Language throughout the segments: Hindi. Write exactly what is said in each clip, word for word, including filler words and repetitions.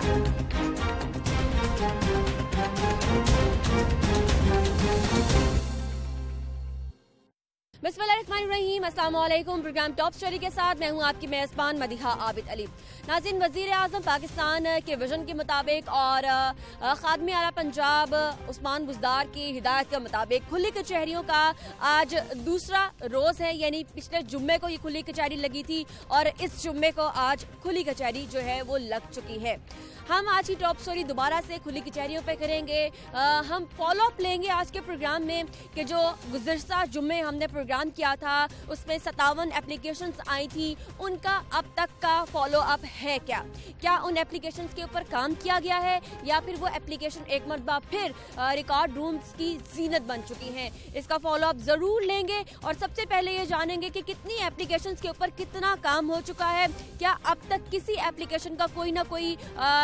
बिस्मिल्लाहिर्रहमानिर्रहीम, अस्सलाम वालेकुम। प्रोग्राम टॉप स्टोरी के साथ मैं हूं आपकी मेज़बान मदीहा आबिद अली। नाज़रीन, वज़ीर आज़म पाकिस्तान के विजन के मुताबिक और खादमी आला पंजाब उस्मान बुज़दार की हिदायत के मुताबिक खुली कचहरियों का आज दूसरा रोज़ है। यानी पिछले जुम्मे को ये खुली कचहरी लगी थी और इस जुम्मे को आज खुली कचहरी जो है वो लग चुकी है। हम आज की टॉप स्टोरी दोबारा से खुली कचहरियों पे करेंगे। आ, हम फॉलो अप लेंगे आज के प्रोग्राम में कि जो गुज़िश्ता जुम्मे हमने प्रोग्राम किया था उसमें सत्तावन एप्लीकेशंस आई थी, उनका अब तक का फॉलो अप है क्या? क्या उन एप्लीकेशंस के ऊपर काम किया गया है या फिर वो एप्लीकेशन एक मरतबा फिर रिकॉर्ड रूम्स की जीनत बन चुकी हैं? इसका फॉलो अप ज़रूर लेंगे और सबसे पहले ये जानेंगे कि कितनी एप्लीकेशंस के ऊपर कितना काम हो चुका है। क्या अब तक किसी एप्लीकेशन का कोई ना कोई आ,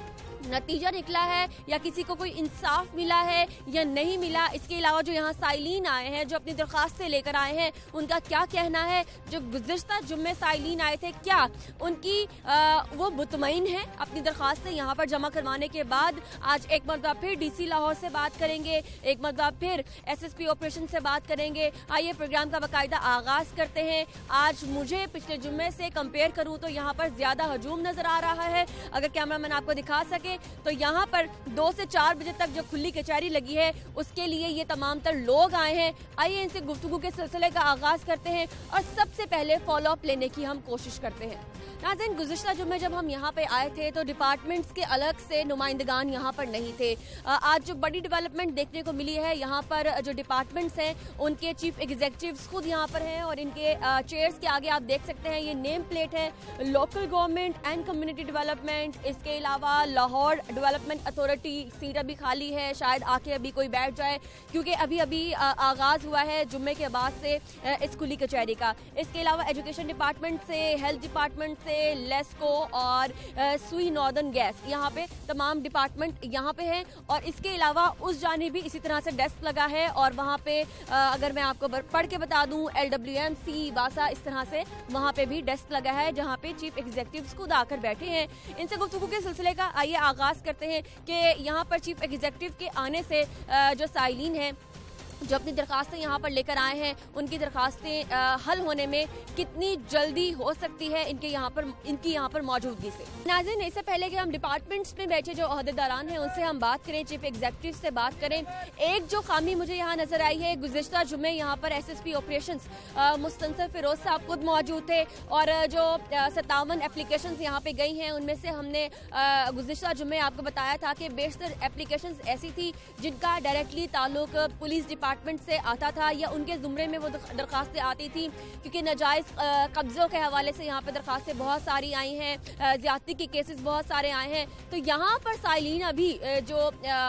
नतीजा निकला है या किसी को कोई इंसाफ मिला है या नहीं मिला? इसके अलावा जो यहाँ साइलीन आए हैं, जो अपनी दरख्वास्तें लेकर आए हैं, उनका क्या कहना है? जो गुज़िश्ता जुम्मे साइलीन आए थे, क्या उनकी आ, वो मुतमईन है अपनी दरख्वास्तें यहाँ पर जमा करवाने के बाद? आज एक मरतबा फिर डीसी लाहौर से बात करेंगे, एक मरतबा फिर एसएसपी ऑपरेशन से बात करेंगे। आइए प्रोग्राम का बाकायदा आगाज करते हैं। आज मुझे पिछले जुम्मे से कंपेयर करूँ तो यहाँ पर ज्यादा हजूम नजर आ रहा है। अगर कैमरामैन आपको दिखा सके तो यहाँ पर दो से चार बजे तक जो खुली कचहरी लगी है उसके लिए ये तमाम तर लोग आए हैं। आइए इनसे गुफ्तगू के सिलसिले का आगाज करते हैं और सबसे पहले फॉलो अप लेने की हम कोशिश करते हैं। नाज़रीन, गुज़िश्ता जुम्मे जब हम यहाँ पे आए थे तो डिपार्टमेंट्स के अलग से नुमाइंदगान यहाँ पर नहीं थे। आज जो बड़ी डेवलपमेंट देखने को मिली है, यहाँ पर जो डिपार्टमेंट्स हैं उनके चीफ एग्जीक्यूटिव्स खुद यहाँ पर हैं और इनके चेयर्स के आगे आप देख सकते हैं ये नेम प्लेट है local government and community development. इसके अलावा लाहौर डेवलपमेंट अथॉरिटी सीट अभी खाली है, शायद आके अभी कोई बैठ जाए क्योंकि अभी अभी आगाज हुआ है जुम्मे के बाद से इस खुली कचहरी का। इसके अलावा एजुकेशन डिपार्टमेंट से, हेल्थ डिपार्टमेंट से, लेस्को और सुई नॉर्दर्न गैस, यहाँ पे तमाम डिपार्टमेंट यहाँ पे हैं। और इसके अलावा उस जाने भी इसी तरह से डेस्क लगा है और वहाँ पे अगर मैं आपको पढ़ के बता दूँ एल डब्ल्यू एम सी वासा, इस तरह से वहाँ पे भी डेस्क लगा है जहाँ पे चीफ एग्जीक्यूटिव्स खुद आकर बैठे हैं। इनसे गुफ्तगू के सिलसिले का आइए आगाज करते हैं कि यहाँ पर चीफ एग्जीक्यूटिव के आने से जो साइलीन है जो अपनी दरखास्तें यहाँ पर लेकर आए हैं उनकी दरखास्तें हल होने में कितनी जल्दी हो सकती है इनके यहाँ पर इनकी यहाँ पर मौजूदगी से। नाज़रीन, इससे पहले कि हम डिपार्टमेंट्स में बैठे जो अहदेदारान हैं उनसे हम बात करें, चीफ एग्जीक्यूटिव से बात करें, एक जो खामी मुझे यहाँ नजर आई है, गुज़िश्ता जुम्मे यहाँ पर एसएसपी ऑपरेशंस मुस्तनसर फिरोज साहब खुद मौजूद थे और जो सत्तावन एप्लीकेशन यहाँ पे गई हैं उनमें से हमने गुज़िश्ता जुम्मे आपको बताया था कि बेशतर एप्लीकेशन ऐसी थी जिनका डायरेक्टली ताल्लुक पुलिस डिपार्टमेंट से आता था या उनके जुमरे में वो दरखास्तें आती थी क्योंकि नाजायज कब्जों के हवाले से यहाँ पर दरखास्तें बहुत सारी आई हैं, ज्यादती के केसेस बहुत सारे आए हैं। तो यहाँ पर साइलीन अभी जो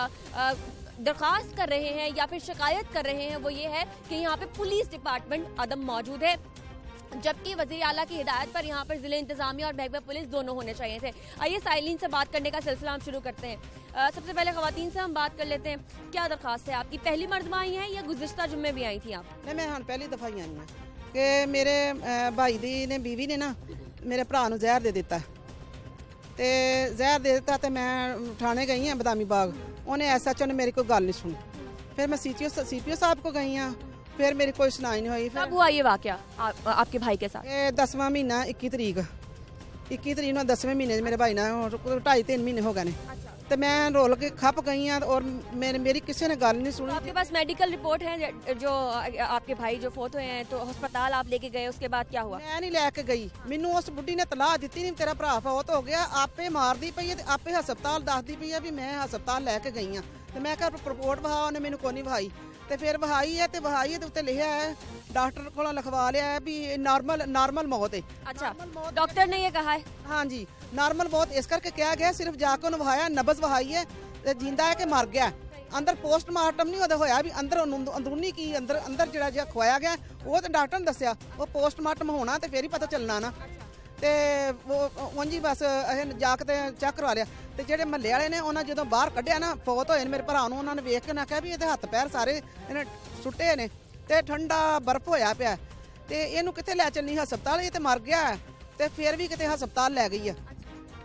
दरखास्त कर रहे हैं या फिर शिकायत कर रहे हैं वो ये है कि यहाँ पे पुलिस डिपार्टमेंट अदम मौजूद है, जबकि वज़ीर आला की हिदायत पर यहाँ पर जिले इंतजामिया और महकमा पुलिस दोनों होने चाहिए थे। आइए साइलीन से बात करने का सिलसिला हम शुरू करते हैं। आ, सबसे पहले खवातीन से हम बात कर लेते हैं। क्या दरखास्त है आपकी? पहली मर्दमा आई हैं या गुज़िश्ता जुम्मे भी आई थी आप? नहीं, मैं हाँ पहली दफा ही आई हूँ कि मेरे भाई दी ने बीवी ने ना मेरे भरा नूं जहर दे दिता ते जहर दे दिता तो मैं थाने गई हाँ बदामी बाग, उन्हें एस एच ओ ने मेरी कोई गल नहीं सुनी। फिर मैं C P O C P O साहब को गई हाँ, फिर मेरी कोई सुनाई नहीं हुई। कब हुआ ये वाकया आप, आपके भाई के साथ? दसवां महीना इक्की तरीक इक्की तरीक ना दसवें महीने मेरे भाई ना ढाई तीन महीने हो गए तो मैं रोल के खप गई हाँ और मेरे मेरी किसी ने गल नहीं सुनी। आपके पास मेडिकल रिपोर्ट है जो आपके भाई जो फोत हुए हैं तो अस्पताल आप लेके गए, उसके बाद क्या हुआ? मैं नहीं लैके गई, मैनू उस बुढ़ी ने तलाह दी नहीं तेरा भरा फौत हो गया, आपे मार दी पई है, आपे हस्पताल दसदी पई है भी मैं हस्पताल लैके गई हाँ। तो मैं क्या रिपोर्ट वहा, उन्हें मैनू कोई नहीं वहाई तो फिर वहाई है तो वहाई है तो उत्ते लिखा है डॉक्टर को लिखवा लिया है भी नॉर्मल नॉर्मल मौत है। अच्छा, डॉक्टर ने ये कहा है? हाँ जी, नॉर्मल मौत इस करके क्या गया, सिर्फ जाकर उन्हें वहाया नब्ज वहाई है, जिंदा है कि मर गया। अंदर पोस्टमार्टम नहीं होया भी, अंदर अंदरूनी की अंदर अंदर जरा जो खोया गया वो तो डॉक्टर ने दसिया, वो पोस्टमार्टम होना तो फिर ही पता चलना ना। तो वो उंज ही बस जाके चेक करवा लिया। तो जेडे महल्ले वाले ने उन्हें जो बाहर कढ़िया ना फौत होए मेरे भरा नूं, उन्होंने वेख के उन्हें आख्या भी ये हत्थ पैर सारे इन्हें सुट्टे ने तो ठंडा बर्फ होया पिया तो इनू कित्थे लै चलनी हस्पताल, ये तो मर गया है तो फिर भी कितने हस्पताल लै गई है।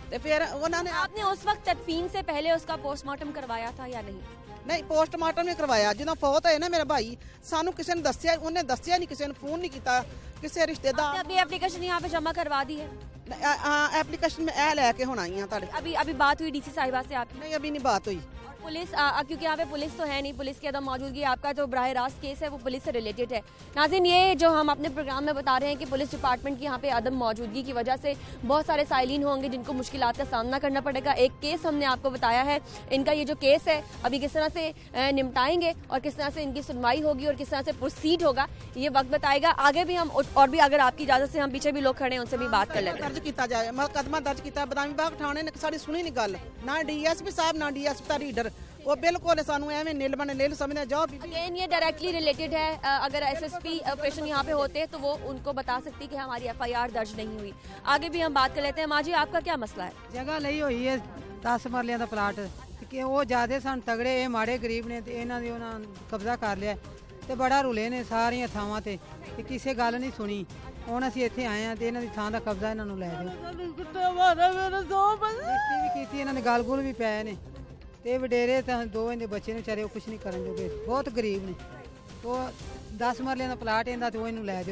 ਤੇ ਫਿਰ ਉਹਨਾਂ ਨੇ आपने उस वक्त तदफीन से पहले उसका पोस्टमार्टम करवाया था या नहीं? ਨਹੀਂ ਪੋਸਟਮਾਰਟਮ ਨਹੀਂ ਕਰਵਾਇਆ। ਜਦੋਂ ਫੌਤ ਹੋਏ ਨਾ ਮੇਰਾ ਭਾਈ, ਸਾਨੂੰ ਕਿਸੇ ਨੇ ਦੱਸਿਆ, ਉਹਨੇ ਦੱਸਿਆ ਨਹੀਂ, ਕਿਸੇ ਨੂੰ ਫੋਨ ਨਹੀਂ ਕੀਤਾ, ਕਿਸੇ ਰਿਸ਼ਤੇਦਾਰ। आपने अपनी एप्लीकेशन यहाँ पे जमा करवा दी है? एप्लीकेशन में ए लेके ਹੁਣ ਆਈ ਆ ਤੁਹਾਡੇ। अभी अभी बात हुई डीसी साहिबा से आपकी? नहीं अभी नहीं बात हुई। पुलिस आ, क्योंकि यहाँ पे पुलिस तो है नहीं, पुलिस की अदम मौजूदगी, आपका जो बराह रास्त केस है वो पुलिस से रिलेटेड है। नाज़रीन, ये जो हम अपने प्रोग्राम में बता रहे हैं कि पुलिस डिपार्टमेंट की यहाँ पे अदम मौजूदगी की वजह से बहुत सारे साइलिन होंगे जिनको मुश्किलात का सामना करना पड़ेगा। एक केस हमने आपको बताया है, इनका ये जो केस है अभी किस तरह से निपटाएंगे और किस तरह से इनकी सुनवाई होगी और किस तरह से प्रोसीड होगा ये वक्त बताएगा। आगे भी हम और भी अगर आपकी इजाज़त से हम पीछे भी लोग खड़े हैं उनसे भी बात कर लेते हैं। दर्ज किया जाए, मुकदमा दर्ज किया बदामी बाग थाने ने सारी सुनी नहीं गल, ना डी एस पी साहब ना डी एस पी रीडर, वो बिल्कुल सानू एवं नील बने नील समझने जाओ। अगेन ये डायरेक्टली रिलेटेड है, अगर एसएसपी ऑपरेशन यहाँ पे होते तो वो उनको बता सकती कि हमारी एफआईआर दर्ज नहीं हुई। आगे भी हम बात कर लेते हैं। माँ जी, आपका क्या मसला है? जगह ਲਈ ਹੋਈ ਹੈ दस ਮਰਲਿਆਂ ਦਾ ਪਲਾਟ ਕਿ ਉਹ ਜਿਆਦੇ ਸਨ ਤਗੜੇ, ਇਹ ਮਾੜੇ ਗਰੀਬ ਨੇ ਤੇ ਇਹਨਾਂ ਦੀ ਉਹਨਾਂ ਕਬਜ਼ਾ ਕਰ ਲਿਆ ਤੇ ਬੜਾ ਰੁਲੇ ਨੇ ਸਾਰੀਆਂ ਥਾਵਾਂ ਤੇ ਤੇ ਕਿਸੇ ਗੱਲ ਨਹੀਂ ਸੁਣੀ। ਹੁਣ ਅਸੀਂ ਇੱਥੇ ਆਏ ਆ ਤੇ ਇਹਨਾਂ ਦੀ ਥਾਂ ਦਾ ਕਬਜ਼ਾ ਇਹਨਾਂ ਨੂੰ ਲੈ ਦਿਓ। ਕੁੱਤੇ ਮਾਰੇ ਮੇਰੇ ਦੋ ਬੰਦੇ ਵੀ ਕੀਤੀ, ਇਹਨਾਂ ਨੇ ਗਾਲ ਗੁਲ ਵੀ ਪਏ ਨੇ ਤੇ ਵਡੇਰੇ ਤਾਂ ਦੋ ਇਹਦੇ ਬੱਚੇ ਨੇ ਵਿਚਾਰੇ ਉਹ ਕੁਝ ਨਹੀਂ ਕਰਨ ਜੋਗੇ, ਬਹੁਤ ਗਰੀਬ ਨੇ। ਉਹ दस ਮਰਲਿਆਂ ਦਾ ਪਲਾਟ ਇਹਦਾ ਤੇ ਉਹ ਇਹਨੂੰ ਲੈ ਦਿਓ।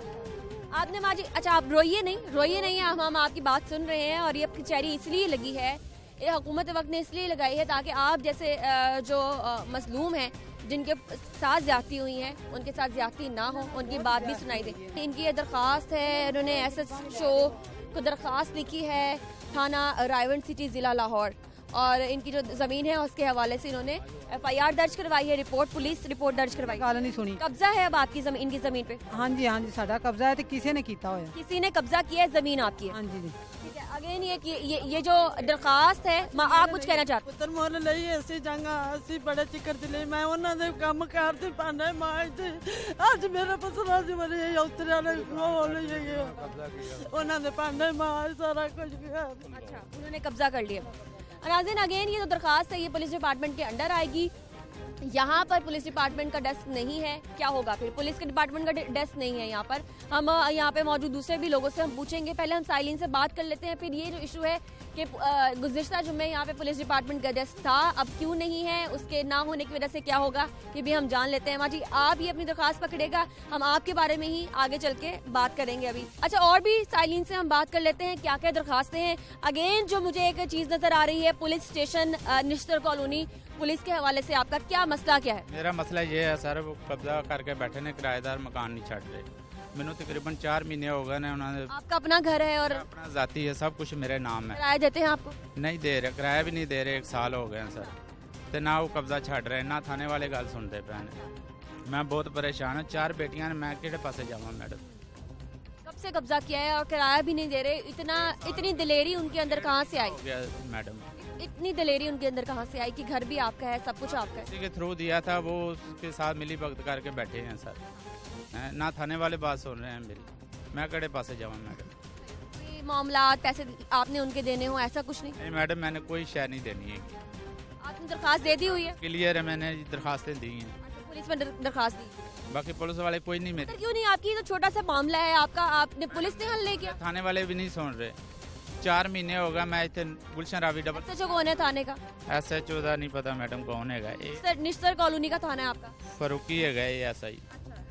आपने माँ जी, अच्छा आप रोइए नहीं, रोइए नहीं, हम हम आपकी बात सुन रहे हैं और ये कचहरी इसलिए लगी है, ये हुकूमत वक्त ने इसलिए लगाई है ताकि आप जैसे जो मजलूम हैं जिनके साथ ज्यादती हुई हैं उनके साथ ज्यादती ना हो, उनकी बात भी सुनाई दे। इनकी ये दरख्वास्त है, इन्होंने एस एच ओ को दरख्वास्त लिखी है थाना रावलपिंडी ज़िला लाहौर, और इनकी जो जमीन है उसके हवाले से इन्होंने एफआईआर दर्ज करवाई है, रिपोर्ट पुलिस रिपोर्ट दर्ज करवाई। गल नहीं सुनी। कब्जा है अब आपकी जमीन, इनकी जमीन पे? हाँ जी हाँ जी, साडा कब्जा है तो किसी ने किया होया, किसी ने कब्जा किया है, जमीन आपकी है? हाँ जी जी। ठीक है, अगेन ये ये ये जो दरखास्त है, आप कुछ कहना चाहते? पुत्र मोल ਲਈ ਅਸੀਂ ਜੰਗਾ ਅਸੀਂ ਬੜੇ ਚਿੱਕਰ ਦੇ ਲਈ ਮੈਂ ਉਹਨਾਂ ਦੇ ਕੰਮ ਕਰਦੇ ਪਾਣੇ ਮਾਜਦੇ ਅੱਜ ਮੇਰੇ ਪਸਰਾ ਦੀ ਮਰੇ ਉਤਰਿਆ ਨੇ ਕੋਲ ਇਹ ਉਹਨਾਂ ਦੇ ਪਾਣੇ ਮਾਜ ਸਾਰਾ ਕੁਝ ਗਿਆ। अच्छा, उन्होंने कब्जा कर लिया। नाज़रीन, अगेन ये जो दरखास्त है ये पुलिस डिपार्टमेंट के अंडर आएगी। यहाँ पर पुलिस डिपार्टमेंट का डेस्क नहीं है, क्या होगा फिर? पुलिस के डिपार्टमेंट का डेस्क नहीं है यहाँ पर। हम यहाँ पे मौजूद दूसरे भी लोगों से हम पूछेंगे, पहले हम साइलिन से बात कर लेते हैं। फिर ये जो इशू है कि गुज़िश्ता जुम्मे यहाँ पे पुलिस डिपार्टमेंट का डेस्क था, अब क्यों नहीं है, उसके ना होने की वजह से क्या होगा, ये भी हम जान लेते हैं। माँ जी, आप ये अपनी दरखास्त पकड़ेगा, हम आपके बारे में ही आगे चल के बात करेंगे अभी। अच्छा, और भी साइलिन से हम बात कर लेते हैं क्या क्या दरखास्तें हैं। अगेन जो मुझे एक चीज़ नज़र आ रही है, police station Nishtar colony, police के हवाले से आपका क्या मसला क्या है? मेरा मसला ये है सर, वो कब्जा करके बैठे ने, किराएदार मकान नहीं छड़ रहे। मैंने तकरीबन चार महीने हो गए ने। उन्होंने आपका अपना घर है और अपना जाती है, सब कुछ मेरे नाम है। किराया देते हैं आपको? नहीं दे रहे, किराया भी नहीं दे रहे, एक साल हो गए हैं सर। तो ना वो कब्जा छड़ रहे, ना थाने वाले गल सुनते पे ने। मैं बहुत परेशान हूँ, चार बेटियां ने, मैं किहड़े पासे जावां मैडम? कब से कब्जा किया है और किराया भी नहीं दे रहे? इतना इतनी दिलेरी उनके अंदर कहाँ से आई? हो गया मैडम, इतनी दिलेरी उनके अंदर कहाँ से आई कि घर भी आपका है, सब कुछ आपका है? किसी के थ्रू दिया था, वो उसके साथ मिली भगत करके बैठे हैं सर। ना थाने वाले बात सुन रहे हैं मेरी, मैं कड़े पासे जाऊँ मैडम? कोई मामला पैसे आपने उनके देने हो, ऐसा कुछ नहीं? नहीं मैडम, मैंने कोई शय नहीं देनी है। आपने दरखास्त दे दी हुई है? क्लियर है, मैंने दरखास्तें दी हैं। पुलिस में दरखास्त दी? बाकी पुलिस वाले कोई नहीं मेरे। क्यों नहीं? आपकी तो छोटा सा मामला है आपका, आपने पुलिस ने हल ले किया? थाने वाले भी नहीं सुन रहे। चार महीने हो गए मैं इतने Gulshan Ravi double. S H O कौन है थाने का? एस एच ओ का नहीं पता मैडम कौन है। निश्तर कॉलोनी का थाना है आपका? फारूकी है गए ऐसा ही।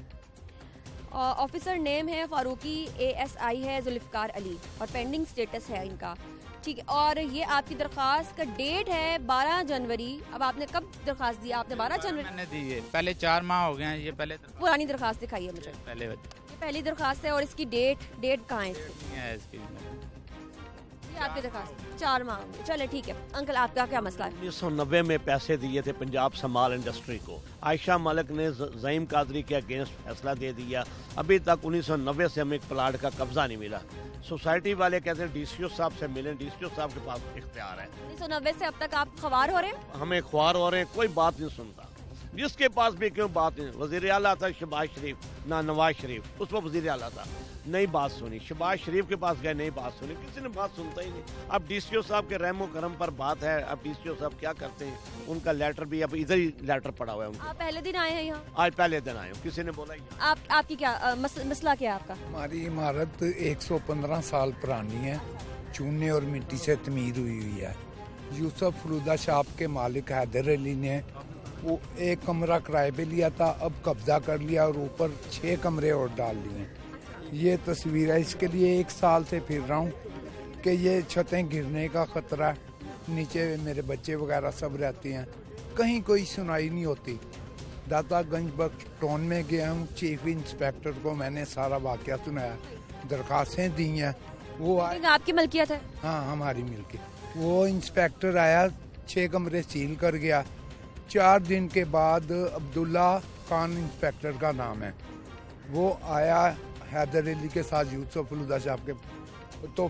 ऑफिसर नेम है फारूकी, एएसआई है जुल्फकार अली और पेंडिंग स्टेटस है इनका। ठीक है, और ये आपकी दरखास्त का डेट है बारह जनवरी। अब आपने कब दरखास्त दी? आपने बारह जनवरी मैंने दी है, पहले चार माह हो गए हैं। ये पहले पुरानी दरखास्त दिखाई है मुझे। पहले ये पहली दरखास्त है और इसकी डेट डेट कहाँ है इसकी? है इसकी आपकी दरखास्त चार माह। चले ठीक है। अंकल, आपका क्या मसला है? उन्नीस सौ नब्बे में पैसे दिए थे पंजाब समाल इंडस्ट्री को, आयशा मलिक ने ज़ईम कादरी के अगेंस्ट फैसला दे दिया। अभी तक उन्नीस सौ नब्बे से हमें एक प्लाट का कब्जा नहीं मिला। सोसाइटी वाले कहते हैं डीसीओ साहब से मिलें, डीसीओ साहब के पास इख्तियार है। उन्नीस सौ नब्बे से अब तक आप ख्वार हो रहे हैं? हमें ख्वार हो रहे हैं, कोई बात नहीं सुनता। जिसके पास भी क्यों बात नहीं, वज़ीर आला था शहबाज शरीफ, ना नवाज शरीफ, उस पर वज़ीर आला था, नहीं बात सुनी। शहबाज शरीफ के पास गए, नहीं बात सुनी, किसी ने बात सुनता ही नहीं। अब डीसीओ साहब के रहमो करम पर बात है। अब डीसीओ साहब क्या करते हैं, उनका लेटर भी अब इधर ही लेटर पड़ा हुआ है उनका। आप पहले दिन आए हैं यहाँ? आज पहले दिन आए हूँ, किसी ने बोला ही। आप आपकी क्या मस, मसला क्या है आपका? हमारी इमारत एक सौ पंद्रह साल पुरानी है, चूने और मिट्टी से तमीर हुई हुई है। यूसुफ फलूदा शॉप के मालिक हैदर अली ने वो एक कमरा किराए पे लिया था, अब कब्जा कर लिया और ऊपर छः कमरे और डाल लिए। ये तस्वीर है, इसके लिए एक साल से फिर रहा हूँ कि ये छतें गिरने का ख़तरा है, नीचे मेरे बच्चे वगैरह सब रहते हैं, कहीं कोई सुनाई नहीं होती। दातागंज बख्श टाउन में गया हूँ, चीफ इंस्पेक्टर को मैंने सारा वाक़या सुनाया, दरखास्तें दी हैं। वो आपकी मलकियत है? हाँ, हमारी मिलकियत। वो इंस्पेक्टर आया, छः कमरे सील कर गया। चार दिन के बाद अब्दुल्ला खान इंस्पेक्टर का नाम है, वो आया हैदर अली के साथ यूसुफ फलूदा साहब के, तो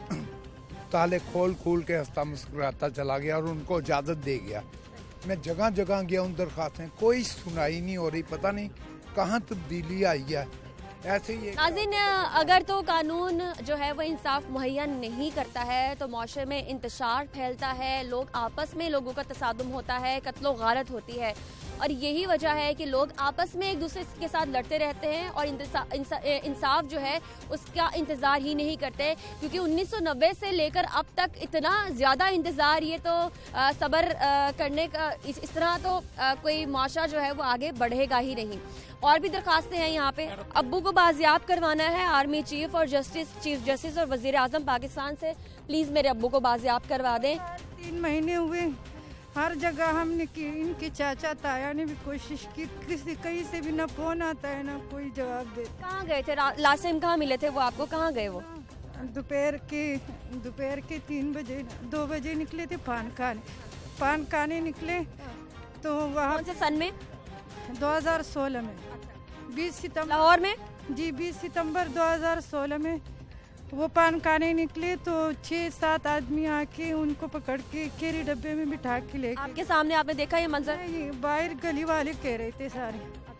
ताले खोल खोल के हंसता मुस्कुराता चला गया और उनको इजाज़त दे गया। मैं जगह जगह गया हूँ, दरखास्तें, कोई सुनाई नहीं हो रही, पता नहीं कहाँ तब्दीली आई है। ऐसे ही नाज़रीन, अगर तो कानून जो है वो इंसाफ मुहैया नहीं करता है तो माशरे में इंतशार फैलता है, लोग आपस में लोगों का तसादुम होता है, कत्लो गारत होती है, और यही वजह है कि लोग आपस में एक दूसरे के साथ लड़ते रहते हैं और इंसाफ जो है उसका इंतज़ार ही नहीं करते, क्योंकि उन्नीस सौ नब्बे से लेकर अब तक इतना ज़्यादा इंतज़ार, ये तो आ, सब्र आ, करने का इस, इस तरह तो आ, कोई माशरा जो है वो आगे बढ़ेगा ही नहीं। और भी दरखास्तें हैं यहाँ पे। अब्बू को बाजियाब करवाना है आर्मी चीफ और जस्टिस चीफ जस्टिस और वजीर आजम पाकिस्तान से, प्लीज़ मेरे अब्बू को बाजियाब करवा दें। तीन महीने हुए, हर जगह हमने की, इनके चाचा ताया ने भी कोशिश की, किसी कहीं से भी ना फोन आता है ना कोई जवाब दे। कहाँ गए थे लास्ट टाइम, कहाँ मिले थे वो आपको, कहाँ गए वो? दोपहर के दोपहर के तीन बजे दो बजे निकले थे पान खाने, पान खाने निकले तो वहाँ कौन से सन में? दो हज़ार सोलह में, बीस सितंबर लाहौर में। जी, बीस सितंबर दो हज़ार सोलह में वो पान खाने निकले तो छः सात आदमी आके उनको पकड़ के केरी डब्बे में बिठा के ले गए। आपके सामने आपने देखा ये मंजर? ये बाहर गली वाले कह रहे थे सारे।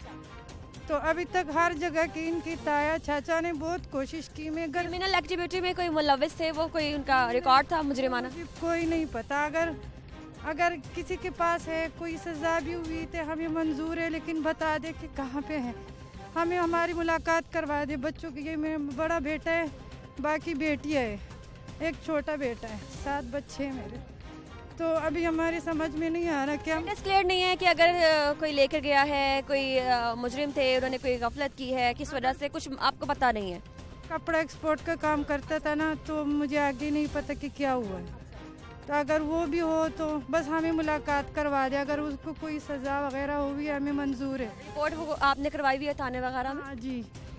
तो अभी तक हर जगह की इनकी ताया चाचा ने बहुत कोशिश की। मैं क्रिमिनल एक्टिविटी में कोई मुलविस थे वो, कोई उनका रिकॉर्ड था मुजरिमाना? कोई नहीं पता। अगर अगर किसी के पास है कोई सजा भी हुई तो हमें मंजूर है, लेकिन बता दे कि कहाँ पे है, हमें हमारी मुलाकात करवा दे। बच्चों की, ये मेरा बड़ा बेटा है, बाकी बेटियाँ है, एक छोटा बेटा है, सात बच्चे हैं मेरे। तो अभी हमारी समझ में नहीं आ रहा क्या क्लियर नहीं है कि अगर कोई लेकर गया है, कोई मुजरिम थे, उन्होंने कोई गफलत की है, किस वजह से, कुछ आपको पता नहीं है? कपड़ा एक्सपोर्ट का काम करता था ना, तो मुझे आगे नहीं पता कि क्या हुआ है। तो अगर वो भी हो तो बस हमें मुलाकात करवा दे, अगर उसको कोई सज़ा वगैरह हुई हमें मंजूर है। रिपोर्ट आपने करवाई हुई है थाने वगैरह में? हाँ जी,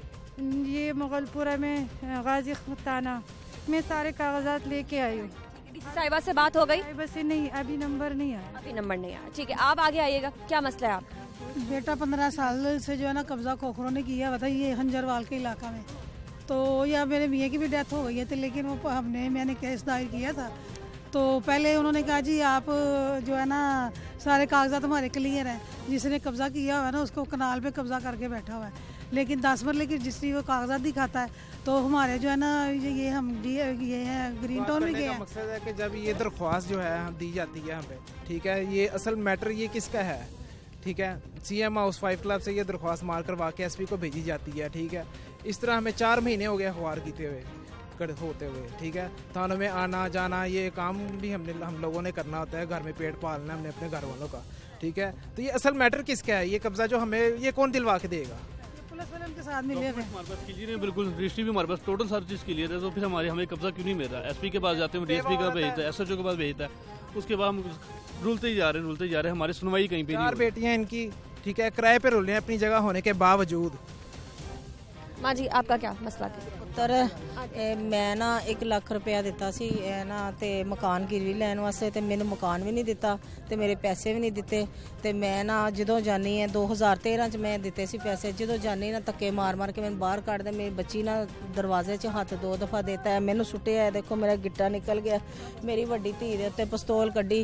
ये मुगलपुरा में गाजी थाना में सारे कागजात लेके आई हूँ। साहिबा से बात हो गई? साहिबा से नहीं, अभी नंबर नहीं आया। अभी नंबर नहीं आया, ठीक है, आप आगे आइएगा। क्या मसला है आप? बेटा पंद्रह साल से जो है ना कब्जा खोखरों ने किया, बताइए हंजरवाल के इलाका में। तो या मेरे मियाँ की भी डेथ हो गई है, तो लेकिन वो हमने मैंने केस दायर किया था। तो पहले उन्होंने कहा जी आप जो है ना सारे कागजात हमारे क्लियर हैं, जिसने कब्जा किया हुआ है ना उसको कनाल पे कब्जा करके बैठा हुआ है, लेकिन दस मरले की रजिस्ट्री वो कागजात दिखाता है। तो हमारे जो है ना ये, ये हम ये है ग्रीन टाउन में गए। मकसद है कि जब ये दरख्वास्त जो है हम दी जाती है हमें, ठीक है, ये असल मैटर ये किसका है, ठीक है, सीएम हाउस फाइव क्लब से ये दरख्वास्त मार करवा के एसपी को भेजी जाती है, ठीक है। इस तरह हमें चार महीने हो गए अखबार कीते हुए होते हुए, ठीक है। थानों में आना जाना ये काम भी हमने हम लोगों ने करना होता है, घर में पेट पालना हमने अपने घर वालों का, ठीक है। तो ये असल मैटर किसका है, ये कब्जा जो हमें ये कौन दिलवा के देगा? पुलिस वाले उनके साथ मिले थे, हमारे पास क्लियर है, बिल्कुल रजिस्ट्री भी हमारे पास टोटल सारी चीज़ क्लियर है। तो फिर हमारे हमें कब्जा क्यों नहीं मिल रहा? एसपी के पास जाते हैं, डीएसपी का भेजता है, एसएचओ के पास भेजता है, उसके बाद हम रुलते ही जा रहे हैं रुलते ही जा रहे हैं, हमारी सुनवाई कहीं पे नहीं। चार बेटियां इनकी, ठीक है, किराए पे रुल रहे हैं अपनी जगह होने के बावजूद। माँ जी आपका क्या मसला था? ਪੁੱਤਰ ਮੈਂ ਨਾ ਇੱਕ ਲੱਖ ਰੁਪਇਆ ਦਿੱਤਾ ਸੀ ਇਹ ਨਾ ਤੇ ਮਕਾਨ ਗਿਰਵੀ ਲੈਣ ਵਾਸਤੇ, ਤੇ ਮੈਨੂੰ ਮਕਾਨ ਵੀ ਨਹੀਂ ਦਿੱਤਾ ਤੇ ਮੇਰੇ ਪੈਸੇ ਵੀ ਨਹੀਂ ਦਿੱਤੇ। ਤੇ ਮੈਂ ਨਾ ਜਦੋਂ ਜਾਨੀ ਹੈ ਦੋ ਹਜ਼ਾਰ ਤੇਰਾਂ ਚ ਮੈਂ ਦਿੱਤੇ ਸੀ ਪੈਸੇ, ਜਦੋਂ ਜਾਨੀ ਨਾ ਧੱਕੇ ਮਾਰ ਮਾਰ ਕੇ ਮੈਨੂੰ ਬਾਹਰ ਕੱਢਦੇ। ਮੇਰੀ ਬੱਚੀ ਨਾ ਦਰਵਾਜ਼ੇ 'ਚ ਹੱਥ ਦੋ ਦਫਾ ਦਿੱਤਾ ਹੈ, ਮੈਨੂੰ ਸੁੱਟਿਆ, ਦੇਖੋ ਮੇਰਾ ਗਿੱਟਾ ਨਿਕਲ ਗਿਆ। ਮੇਰੀ ਵੱਡੀ ਧੀ ਦੇ ਉੱਤੇ ਪਿਸਤੌਲ ਕੱਢੀ।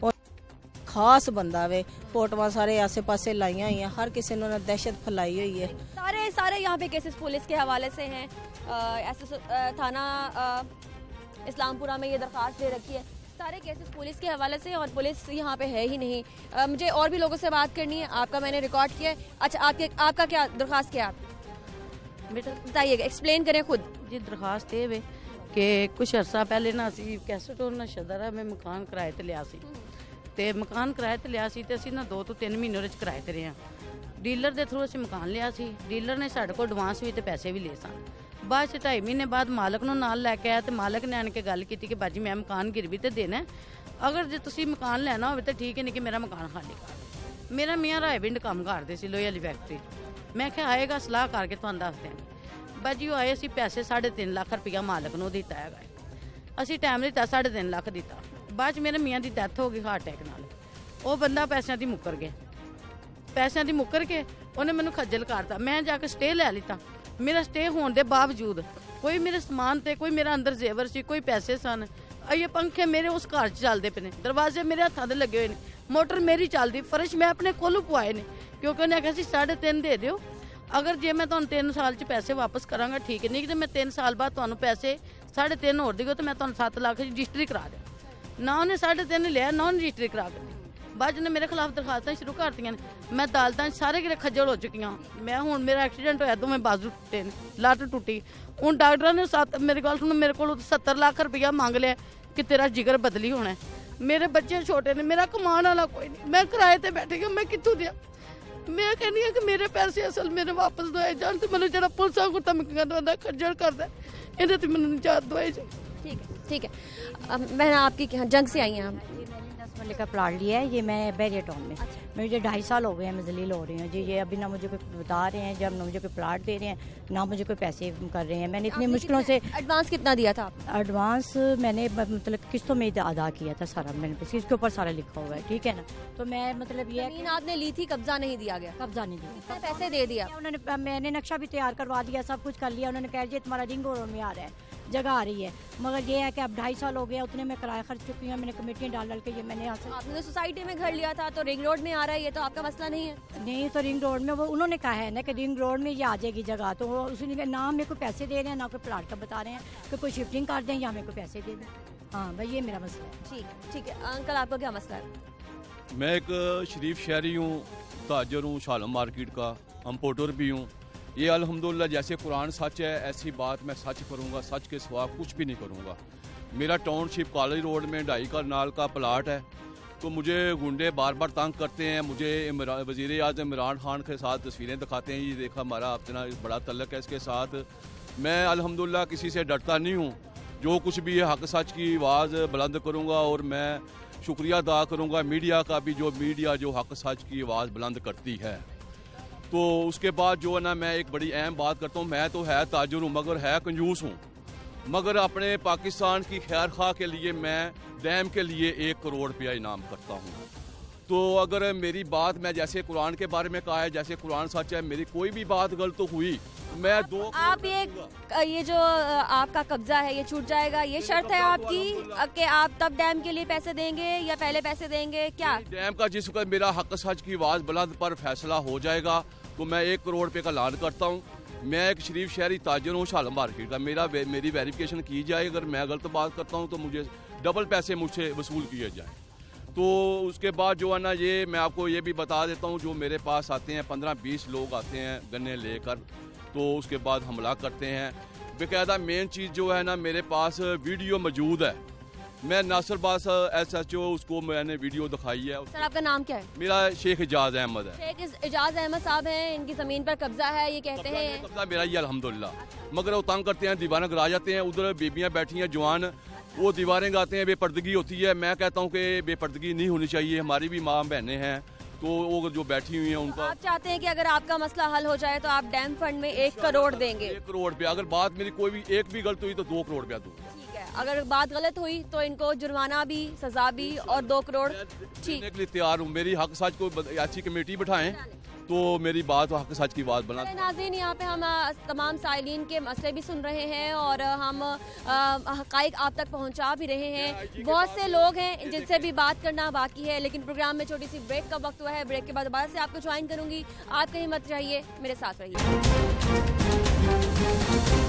खास बंदा वे, फोटोआं सारे आसे पासे लाइया हुई हैं, हर किसी ने दहशत फैलाई हुई है। सारे सारे यहाँ पे केसेस पुलिस के हवाले से हैं। ऐसे थाना इस्लामपुरा में ये दरख्वास्त दे रखी है, सारे केसेस पुलिस के हवाले से, और पुलिस यहाँ पे है ही नहीं। आ, मुझे और भी लोगों से बात करनी है, आपका मैंने रिकॉर्ड किया है। अच्छा आपके आपका क्या दरख्वास्त क्या है? बेटा बताइएगा, एक्सप्लेन करें खुद। जी दरख्वास्त है वे ਕਿ ਕੁਛ ਅਰਸਾ ਪਹਿਲੇ ਨਾ ਅਸੀਂ ਕੈਸਟੋਰ ਨਾ ਸ਼ਦਰਾ ਮੈਂ ਮਕਾਨ ਕਿਰਾਏ ਤੇ ਲਿਆ ਸੀ ਤੇ ਮਕਾਨ ਕਿਰਾਏ ਤੇ ਲਿਆ ਸੀ ਤੇ ਅਸੀਂ ਨਾ ਦੋ ਤੋਂ ਤਿੰਨ ਮਹੀਨੇ ਵਿੱਚ ਕਿਰਾਏ ਤੇ ਰਹੇ ਹਾਂ। ਡੀਲਰ ਦੇ ਥਰੂ ਅਸੀਂ ਮਕਾਨ ਲਿਆ ਸੀ। ਡੀਲਰ ਨੇ ਸਾਡੇ ਕੋਲ ਐਡਵਾਂਸ ਵੀ ਤੇ ਪੈਸੇ ਵੀ ਲਏ ਸਨ। ਬਾਅਦ ਚ ਢਾਈ ਮਹੀਨੇ ਬਾਅਦ ਮਾਲਕ ਨੂੰ ਨਾਲ ਲੈ ਕੇ ਆਇਆ ਤੇ ਮਾਲਕ ਨੇ ਆਣ ਕੇ ਗੱਲ ਕੀਤੀ ਕਿ ਬਾਜੀ ਮੈਂ ਮਕਾਨ ਗਿਰਵੀ ਤੇ ਦੇਣਾ, ਅਗਰ ਜੇ ਤੁਸੀਂ ਮਕਾਨ ਲੈਣਾ ਹੋਵੇ ਤਾਂ ਠੀਕ ਹੈ, ਨਹੀਂ ਕਿ ਮੇਰਾ ਮਕਾਨ ਖਾਲੀ ਕਰ। ਮੇਰਾ ਮੀਆਂ ਰਾਏਵਿੰਡ ਕੰਮ ਕਰਦੇ ਸੀ ਲੋਹੇ ਵਾਲੀ ਫੈਕਟਰੀ। ਮੈਂ ਕਿਹਾ ਆਏਗਾ ਸਲਾਹ ਕਰਕੇ ਤੁਹਾਨੂੰ ਦੱਸ ਦਿਆਂਗੇ। ਬਾਜੀ ਉਹ ਆਏ, ਅਸੀਂ ਪੈਸੇ ਸਾਢੇ ਤਿੰਨ ਲੱਖ ਰੁਪਇਆ ਮਾਲਕ ਨੂੰ ਦਿੱਤਾ ਹੈਗਾ। ਅਸੀਂ ਟਾਈਮ ਦਿੱਤਾ, ਸਾਢੇ ਤਿੰਨ ਲੱਖ ਦਿੱਤਾ। ਬਾਅਦ ਚ ਮੇਰੇ ਮੀਆਂ ਦੀ ਡੈਥ ਹੋ ਗਈ ਹਾਰਟ ਅਟੈਕ ਨਾਲ। ਉਹ ਬੰਦਾ ਪੈਸਿਆਂ ਦੀ ਮੁੱਕਰ ਗਿਆ। ਪੈਸਿਆਂ ਦੀ ਮੁੱਕਰ ਕੇ ਉਹਨੇ ਮੈਨੂੰ ਖੱਜਲ ਕਰਤਾ। ਮੈਂ ਜਾ ਕੇ ਸਟੇ ਲੈ ਲਿੱਤਾ। ਮੇਰਾ ਸਟੇ ਹੋਣ ਦੇ ਬਾਵਜੂਦ ਕੋਈ ਮੇਰੇ ਸਮਾਨ ਤੇ ਕੋਈ ਮੇਰਾ ਅੰਦਰ ਜ਼ੇਵਰ ਸੀ, ਕੋਈ ਪੈਸੇ ਸਨ। ਇਹ ਪੰਖੇ ਮੇਰੇ ਉਸ ਘਰ 'ਚ ਚੱਲਦੇ ਪਏ ਨੇ, ਦਰਵਾਜ਼ੇ ਮੇਰੇ ਹੱਥਾਂ ਦੇ ਲੱਗੇ ਹੋਏ ਨੇ, ਮੋਟਰ ਮੇਰੀ ਚੱਲਦੀ, ਫਰਸ਼ ਮੈਂ ਆਪਣੇ ਕੋਲੋਂ ਪਵਾਏ ਨੇ ਕਿਉਂਕਿ ਉਹਨੇ ਆਖਿਆ ਸੀ ਸਾਢੇ ਤਿੰਨ ਦੇ ਦਿਓ। ਅਗਰ ਜੇ ਮੈਂ ਤੁਹਾਨੂੰ ਤਿੰਨ ਸਾਲ 'ਚ ਪੈਸੇ ਵਾਪਸ ਕਰਾਂਗਾ ਠੀਕ ਹੈ, ਨਹੀਂ ਕਿ ਮੈਂ ਤਿੰਨ ਸਾਲ ਬਾਅਦ ਤੁਹਾਨੂੰ ਪੈਸੇ ਸਾਢੇ ਤਿੰਨ ਹੋਰ ਦਿਓ ਤਾਂ ਮੈਂ ਤੁਹਾਨੂੰ ਸੱਤ ਲੱਖ ਦੀ ਰਜਿਸਟਰੀ ਕਰਾ ਦਿਆਂ। ਨਾ ਉਹਨੇ ਸਾਢੇ ਤਿੰਨ ਲਿਆ, ਨਾ ਉਹਨੇ ਰਜਿਸਟਰੀ ਕਰਾ ਦਿੱਤੀ। ਬਾਅਦ ਨੇ ਮੇਰੇ ਖਿਲਾਫ ਦਰਖਾਸਤਾਂ ਸ਼ੁਰੂ ਕਰਤੀਆਂ ਨੇ। ਮੈਂ ਅਦਾਲਤਾਂ 'ਚ ਸਾਰੇ ਕਿਤੇ ਖੱਜਲ ਹੋ ਚੁੱਕੀਆਂ। ਮੈਂ ਹੁਣ ਮੇਰਾ ਐਕਸੀਡੈਂਟ ਹੋਇਆ, ਦੋਵੇਂ ਬਾਜ਼ੂ ਟੁੱਟੇ ਨੇ, ਲੱਤ ਟੁੱਟੀ। ਹੁਣ ਡਾਕਟਰਾਂ ਨੇ ਸੱਤ ਮੇਰੇ ਕੋਲ ਸੁਣੋ ਮੇਰੇ ਕੋਲ ਸੱਤਰ ਲੱਖ ਰੁਪਇਆ ਮੰਗ ਲਿਆ ਕਿ ਤੇਰਾ ਜਿਗਰ ਬਦਲੀ ਹੋਣਾ। ਮੇਰੇ ਬੱਚੇ ਛੋਟੇ ਨੇ, ਮੇਰਾ ਕਮਾਉਣ ਵਾਲਾ ਕੋਈ ਨਹੀਂ, ਮੈਂ ਕਿਰਾਏ ਤੇ ਬੈਠੀ ਹਾਂ, ਮੈਂ ਕਿੱਥੋਂ ਦਿਆਂ। ਮੈਂ ਕਹਿੰਦੀ ਹਾਂ ਕਿ ਮੇਰੇ ਪੈਸੇ ਅਸਲ ਮੇਰੇ ਵਾਪਸ ਦਵਾਏ ਜਾਣ ਤੇ ਮੈਨੂੰ ਜਿਹੜਾ ਪੁਲਿਸਾਂ ਕੋ ਧਮਕੀਆਂ ਦਿੰਦਾ ਖੱਜਲ ਕਰਦਾ, ਇਹਦੇ ਤੇ ਮੈਨੂੰ ਨਿਜਾਤ ਦਵਾਈ ਜਾਏ। ठीक है ठीक है। मैं आपकी जंग से आई हैं आप? दस मरले का प्लाट लिया है, ये मैं बैरिया टाउन में। अच्छा। मुझे ढाई साल हो गए हैं, मैं जलील हो रही हूँ जी। ये अभी ना मुझे कोई बता रहे हैं, जब ना मुझे कोई प्लाट दे रहे हैं, ना मुझे कोई पैसे कर रहे हैं। मैंने इतनी मुश्किलों से एडवांस कितना दिया था? एडवांस मैंने मतलब किस्तों में अदा किया था सारा, मैंने इसके ऊपर सारा लिखा हुआ है, ठीक है ना। तो मैं मतलब ये जमीन आपने ली थी, कब्जा नहीं दिया गया? कब्जा नहीं दिया, पैसे दे दिया उन्होंने। मैंने नक्शा भी तैयार करवा दिया, सब कुछ कर लिया। उन्होंने कहा जी तुम्हारा रिंग रोड में आ रहा है, जगह आ रही है, मगर ये है कि अब ढाई साल हो गया, उतने में किराया खर्च चुकी हूँ। मैंने कमेटियाँ डाल डाल के ये मैंने यहाँ से। आपने तो सोसाइटी में घर लिया था, तो रिंग रोड में आ रहा है, ये तो आपका मसला नहीं है। नहीं तो रिंग रोड में वो उन्होंने कहा है ना कि रिंग रोड में ये आ जाएगी जगह, तो वो उसने ना हमें कोई पैसे दे रहे हैं, ना कोई प्लाट का बता रहे हैं कि कोई शिफ्टिंग कर दें या हमें कोई पैसे दे दें। हाँ भाई ये मेरा मसला है। ठीक ठीक है। अंकल आपका क्या मसला है? मैं एक शरीफ शहरी हूँ, ताजर हूँ, शालम मार्केट का, इम्पोर्टर भी हूँ। ये अल्हम्दुलिल्लाह जैसे कुरान सच है ऐसी बात मैं सच करूँगा, सच के सिवा कुछ भी नहीं करूँगा। मेरा टाउनशिप कॉलेज रोड में ढाई कनाल का प्लाट है, तो मुझे गुंडे बार बार तंग करते हैं। मुझे वज़ीर आज़म इमरान खान के साथ तस्वीरें दिखाते हैं, ये देखा हमारा अपना बड़ा तल्लक है इसके साथ। मैं अल्हम्दुलिल्लाह किसी से डरता नहीं हूँ, जो कुछ भी है हक सच की आवाज़ बुलंद करूँगा। और मैं शुक्रिया अदा करूँगा मीडिया का भी, जो मीडिया जो हक सच की आवाज़ बुलंद करती है। तो उसके बाद जो है ना, मैं एक बड़ी अहम बात करता हूँ। मैं तो है ताजुर हूँ मगर है कंजूस हूँ, मगर अपने पाकिस्तान की खैर खा के लिए मैं डैम के लिए एक करोड़ रुपया इनाम करता हूँ। तो अगर मेरी बात, मैं जैसे कुरान के बारे में कहा है, जैसे कुरान सच है, मेरी कोई भी बात गलत तो हुई मैं दो आप ये ये जो आपका कब्जा है ये छूट जाएगा, ये शर्त है आपकी कि आप तब डैम के लिए पैसे देंगे या पहले पैसे देंगे क्या? डैम का जिस वक्त मेरा हक सच की आवाज़ बुलंद पर फैसला हो जाएगा तो मैं एक करोड़ रुपये का ऐलान करता हूँ। मैं एक शरीफ शहरी ताजर हूँ शालम मार्केट का। मेरा मेरी वेरिफिकेशन की जाए, अगर मैं गलत बात करता हूँ तो मुझे डबल पैसे मुझसे वसूल किए जाएँ। तो उसके बाद जो है ना, ये मैं आपको ये भी बता देता हूँ, जो मेरे पास आते हैं पंद्रह बीस लोग आते हैं गन्ने लेकर, तो उसके बाद हमला करते हैं बेकायदा। मेन चीज़ जो है ना, मेरे पास वीडियो मौजूद है। मैं नासिर बास एस एच ओ, उसको मैंने वीडियो दिखाई है। सर आपका नाम क्या है? मेरा शेख इजाज अहमद है। शेख इजाज अहमद साहब हैं, इनकी ज़मीन पर कब्जा है, ये कहते हैं। कब्जा मेरा ही अल्हम्दुलिल्लाह, मगर वो तंग करते हैं, दीवारें गिरा जाते हैं। उधर बीबियाँ बैठी हैं जवान, वो दीवारें गाते हैं, बेपर्दगी होती है। मैं कहता हूँ कि बेपर्दगी नहीं होनी चाहिए, हमारी भी माँ बहनें हैं, तो वो जो बैठी हुई हैं उनका। आप चाहते हैं कि अगर आपका मसला हल हो जाए तो आप डैम फंड में एक करोड़ देंगे? एक करोड़ रुपया, अगर बात मेरी कोई भी एक भी गलत हुई तो दो करोड़ रुपया दूंगा। ठीक है, अगर बात गलत हुई तो इनको जुर्माना भी, सजा भी और दो करोड़ देने के लिए तैयार हूँ। मेरी हक सच को ऐसी कमेटी बिठाएं तो मेरी बात हक सच की बात बना। नाज़रीन, यहाँ पे हम तमाम साइलिन के मसले भी सुन रहे हैं और हम हक़ाइक़ आप तक पहुँचा भी रहे हैं। बहुत से लोग हैं जिनसे भी बात करना बाकी है, लेकिन प्रोग्राम में छोटी सी ब्रेक का वक्त हुआ है। ब्रेक के बाद दोबारा से आपको ज्वाइन करूँगी। आप कहीं मत जाइए, मेरे साथ रहिए।